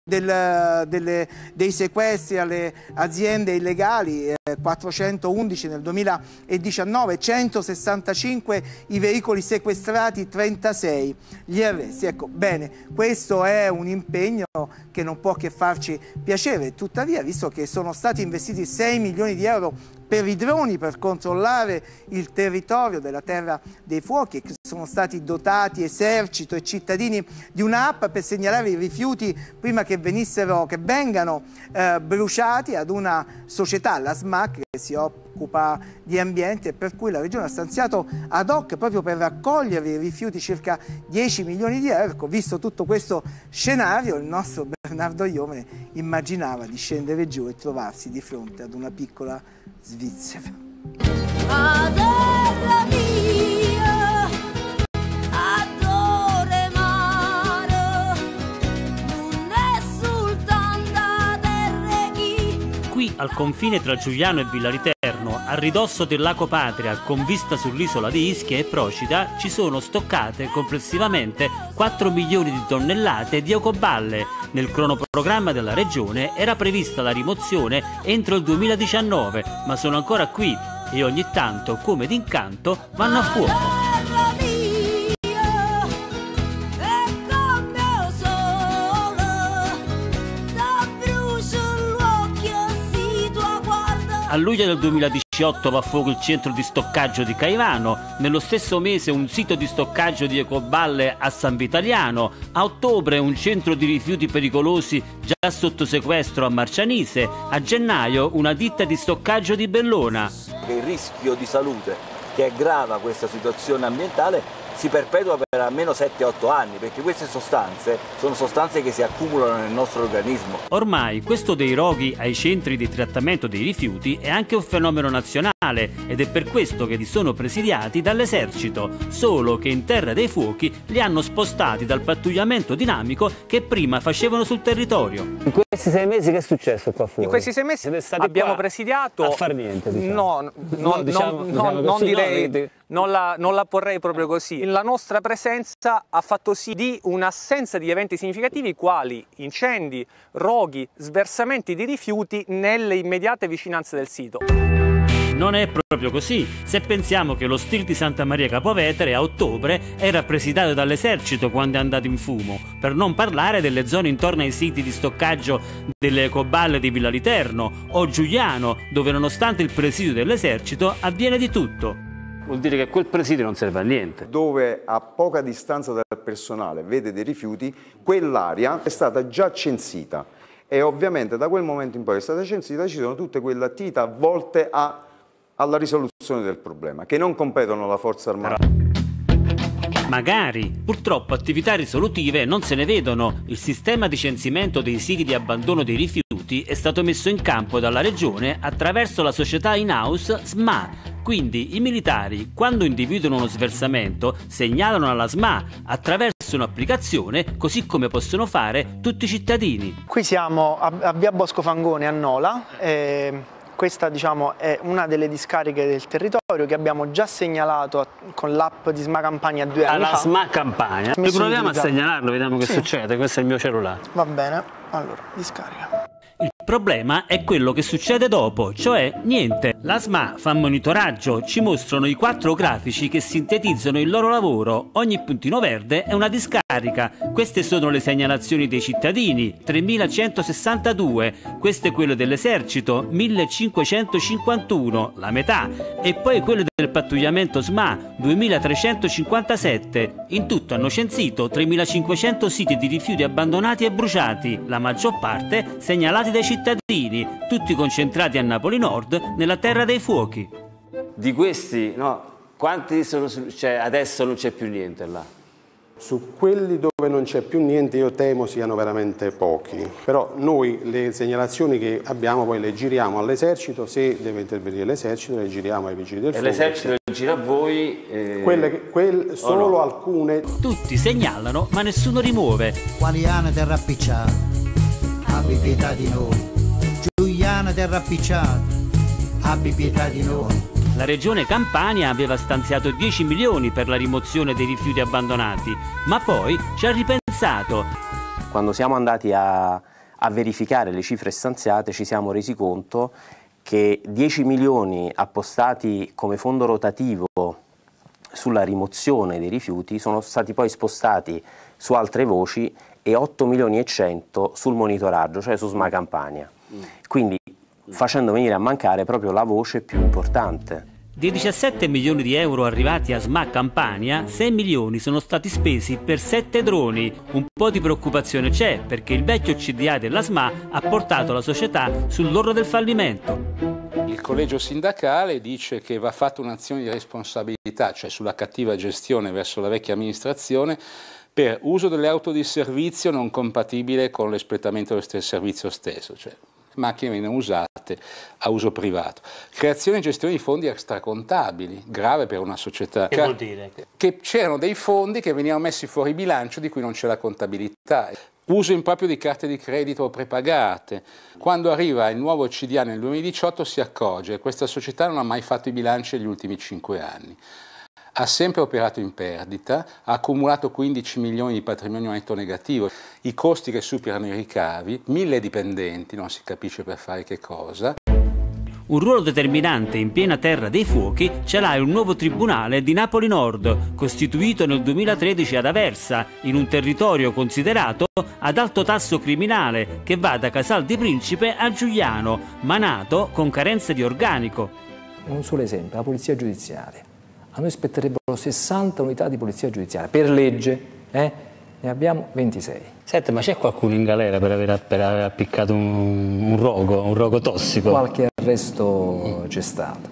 dei sequestri alle aziende illegali, 411 nel 2019, 165 i veicoli sequestrati, 36 gli arresti. Ecco, bene, questo è un impegno che non può che farci piacere, tuttavia, visto che sono stati investiti 6 milioni di euro per i droni per controllare il territorio della Terra dei Fuochi e che sono stati dotati esercito e cittadini di un'app per segnalare i rifiuti prima che vengano bruciati ad una società, la SMAC, che si occupa di ambiente, e per cui la Regione ha stanziato ad hoc proprio per raccogliere i rifiuti circa 10 milioni di euro. Ecco, visto tutto questo scenario, il nostro Bernardo Iovine immaginava di scendere giù e trovarsi di fronte ad una piccola Svizzera. Terra mia, adore mare, non è soltanto terra chi. Qui al confine tra Giugliano e Villariterno, a ridosso del Lago Patria, con vista sull'isola di Ischia e Procida, ci sono stoccate complessivamente 4 milioni di tonnellate di ecoballe. Nel cronoprogramma della Regione era prevista la rimozione entro il 2019, ma sono ancora qui e ogni tanto, come d'incanto, vanno a fuoco. A luglio del 2018 va a fuoco il centro di stoccaggio di Caivano, nello stesso mese un sito di stoccaggio di ecoballe a San Vitaliano, a ottobre un centro di rifiuti pericolosi già sotto sequestro a Marcianise, a gennaio una ditta di stoccaggio di Bellona. Il rischio di salute che aggrava questa situazione ambientale si perpetua per almeno 7-8 anni, perché queste sostanze sono sostanze che si accumulano nel nostro organismo. Ormai questo dei roghi ai centri di trattamento dei rifiuti è anche un fenomeno nazionale ed è per questo che li sono presidiati dall'esercito, solo che in Terra dei Fuochi li hanno spostati dal pattugliamento dinamico che prima facevano sul territorio. In questi 6 mesi che è successo qua fuori? In questi 6 mesi abbiamo presidiato... A far niente, diciamo. Non la porrei proprio così. La nostra presenza ha fatto sì di un'assenza di eventi significativi quali incendi, roghi, sversamenti di rifiuti nelle immediate vicinanze del sito. Non è proprio così, se pensiamo che lo STIR di Santa Maria Capovetere a ottobre era presidiato dall'esercito quando è andato in fumo, per non parlare delle zone intorno ai siti di stoccaggio delle ecoballe di Villariterno o Giugliano, dove nonostante il presidio dell'esercito avviene di tutto. Vuol dire che quel presidio non serve a niente. Dove a poca distanza dal personale vede dei rifiuti, quell'area è stata già censita e ovviamente da quel momento in poi è stata censita, ci sono tutte quelle attività volte alla risoluzione del problema, che non competono alla forza armata. Magari, purtroppo attività risolutive non se ne vedono. Il sistema di censimento dei siti di abbandono dei rifiuti è stato messo in campo dalla Regione attraverso la società in-house SMA. Quindi i militari, quando individuano uno sversamento, segnalano alla SMA attraverso un'applicazione, così come possono fare tutti i cittadini. Qui siamo a via Bosco Fangone a Nola. Questa, diciamo, è una delle discariche del territorio che abbiamo già segnalato con l'app di SMA Campania 2 anni fa. Alla SMA Campania? Proviamo a segnalarlo, vediamo che succede. Questo è il mio cellulare. Va bene, allora, discarica. Il problema è quello che succede dopo, cioè niente. La SMA fa monitoraggio, ci mostrano i 4 grafici che sintetizzano il loro lavoro. Ogni puntino verde è una discarica. Queste sono le segnalazioni dei cittadini, 3162. Queste quelle dell'esercito, 1551, la metà. E poi quelle del pattugliamento SMA, 2357. In tutto hanno censito 3500 siti di rifiuti abbandonati e bruciati, la maggior parte segnalati dai cittadini, tutti concentrati a Napoli Nord, nella Terra dei Fuochi. Di questi, no, quanti sono, cioè adesso non c'è più niente là? Su quelli dove non c'è più niente io temo siano veramente pochi, però noi le segnalazioni che abbiamo poi le giriamo all'esercito, se deve intervenire l'esercito le giriamo ai vigili del fuoco. E l'esercito le gira a voi? Solo no? Alcune. Tutti segnalano ma nessuno rimuove. Qualiana terra appicciata, abbi pietà di noi. Giuliana terra appicciata, abbi pietà di noi. La Regione Campania aveva stanziato 10 milioni per la rimozione dei rifiuti abbandonati, ma poi ci ha ripensato. Quando siamo andati a a verificare le cifre stanziate ci siamo resi conto che 10 milioni appostati come fondo rotativo sulla rimozione dei rifiuti sono stati poi spostati su altre voci e 8 milioni e 100 sul monitoraggio, cioè su SMA Campania. Quindi facendo venire a mancare proprio la voce più importante. Dei 17 milioni di euro arrivati a SMA Campania, 6 milioni sono stati spesi per 7 droni. Un po' di preoccupazione c'è perché il vecchio CDA della SMA ha portato la società sull'orlo del fallimento. Il collegio sindacale dice che va fatta un'azione di responsabilità, cioè sulla cattiva gestione verso la vecchia amministrazione, per uso delle auto di servizio non compatibile con l'espletamento del servizio stesso, cioè macchine vengono usate a uso privato. Creazione e gestione di fondi extracontabili, grave per una società. Che vuol dire? Che c'erano dei fondi che venivano messi fuori bilancio di cui non c'è la contabilità. Uso improprio di carte di credito prepagate. Quando arriva il nuovo CDA nel 2018 si accorge che questa società non ha mai fatto i bilanci negli ultimi 5 anni. Ha sempre operato in perdita, ha accumulato 15 milioni di patrimonio netto negativo, i costi che superano i ricavi, 1000 dipendenti, non si capisce per fare che cosa. Un ruolo determinante in piena terra dei fuochi ce l'ha il nuovo tribunale di Napoli Nord, costituito nel 2013 ad Aversa, in un territorio considerato ad alto tasso criminale che va da Casal di Principe a Giugliano, ma nato con carenze di organico. Un solo esempio, la polizia giudiziaria. A noi spetterebbero 60 unità di polizia giudiziaria, per legge, ne abbiamo 26. Senti, ma c'è qualcuno in galera per aver appiccato un rogo tossico? Qualche arresto c'è stato.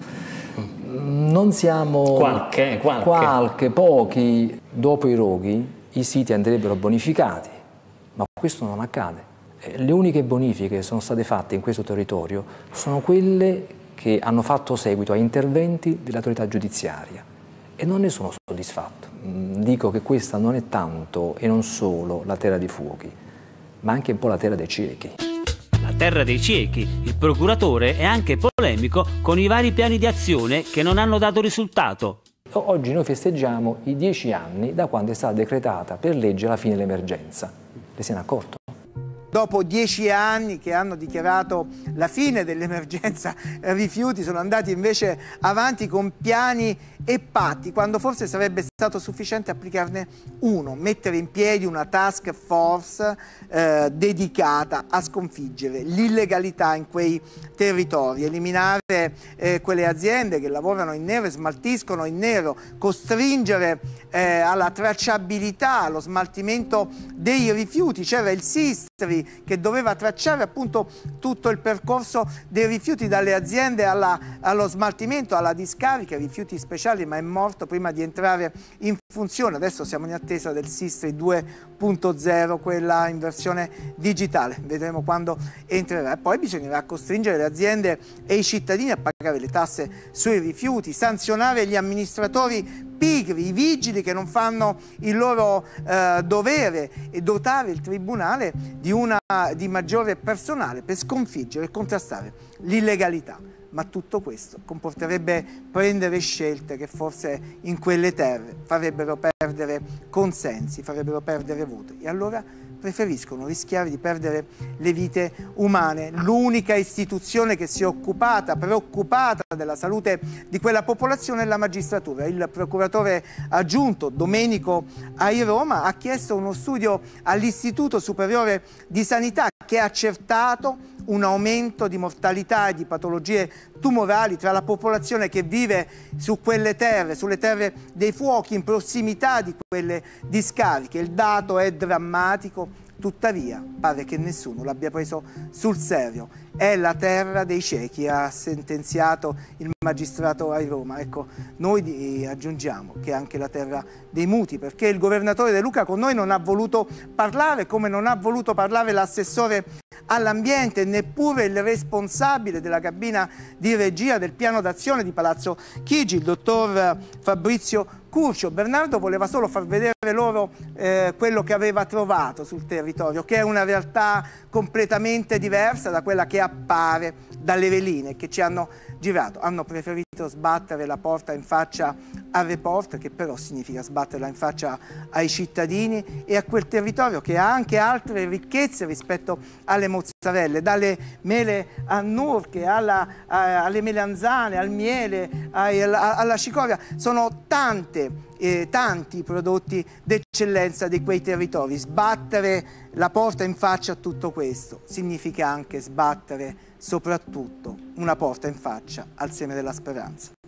Non siamo... Qualche, pochi. Dopo i roghi i siti andrebbero bonificati, ma questo non accade. Le uniche bonifiche che sono state fatte in questo territorio sono quelle che hanno fatto seguito a interventi dell'autorità giudiziaria e non ne sono soddisfatto. Dico che questa non è tanto e non solo la terra dei fuochi, ma anche un po' la terra dei ciechi. La terra dei ciechi. Il procuratore è anche polemico con i vari piani di azione che non hanno dato risultato. Oggi noi festeggiamo i 10 anni da quando è stata decretata per legge la fine dell'emergenza. Le se ne è accorto? Dopo 10 anni che hanno dichiarato la fine dell'emergenza rifiuti, sono andati invece avanti con piani e patti, quando forse sarebbe stato sufficiente applicarne uno, mettere in piedi una task force dedicata a sconfiggere l'illegalità in quei territori, eliminare quelle aziende che lavorano in nero e smaltiscono in nero, costringere alla tracciabilità, allo smaltimento dei rifiuti. C'era il Sistri che doveva tracciare appunto tutto il percorso dei rifiuti dalle aziende allo smaltimento, alla discarica, rifiuti speciali, ma è morto prima di entrare in funzione. Adesso siamo in attesa del Sistri 2.0, quella in versione digitale, vedremo quando entrerà. E poi bisognerà costringere le aziende e i cittadini a pagare le tasse sui rifiuti, sanzionare gli amministratori pigri, i vigili che non fanno il loro dovere e dotare il Tribunale di maggiore personale per sconfiggere e contrastare l'illegalità. Ma tutto questo comporterebbe prendere scelte che forse in quelle terre farebbero perdere consensi, farebbero perdere voti. E allora preferiscono rischiare di perdere le vite umane. L'unica istituzione che si è preoccupata della salute di quella popolazione è la magistratura. Il procuratore aggiunto Domenico Airoma ha chiesto uno studio all'Istituto Superiore di Sanità che ha accertato un aumento di mortalità e di patologie tumorali tra la popolazione che vive su quelle terre, sulle terre dei fuochi, in prossimità di quelle discariche. Il dato è drammatico, tuttavia pare che nessuno l'abbia preso sul serio. È la terra dei ciechi, ha sentenziato il magistrato Airoma. Ecco, noi aggiungiamo che è anche la terra dei muti, perché il governatore De Luca con noi non ha voluto parlare, come non ha voluto parlare l'assessore all'ambiente, neppure il responsabile della cabina di regia del piano d'azione di Palazzo Chigi, il dottor Fabrizio Curcio. Bernardo voleva solo far vedere loro quello che aveva trovato sul territorio, che è una realtà completamente diversa da quella che appare dalle veline che ci hanno girato. Hanno preferito sbattere la porta in faccia al report, che però significa sbatterla in faccia ai cittadini e a quel territorio che ha anche altre ricchezze rispetto alle mozzarelle, dalle mele a Nurche, alle melanzane, al miele, alla cicoria. Sono tanti i prodotti d'eccellenza di quei territori. Sbattere la porta in faccia a tutto questo significa anche sbattere soprattutto una porta in faccia al seme della speranza.